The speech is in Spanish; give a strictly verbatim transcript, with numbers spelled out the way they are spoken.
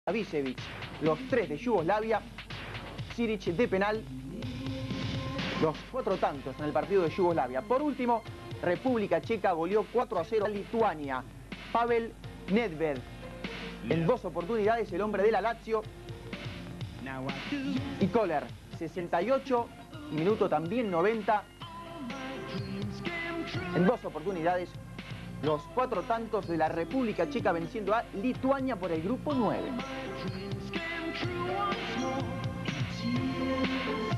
Savicevic, los tres de Yugoslavia, Siric de penal, los cuatro tantos en el partido de Yugoslavia. Por último, República Checa goleó cuatro a cero a Lituania. Pavel Nedved, en dos oportunidades el hombre de la Lazio. Y Kohler, sesenta y ocho, minuto también noventa. En dos oportunidades, los cuatro tantos de la República Checa venciendo a Lituania por el grupo nueve.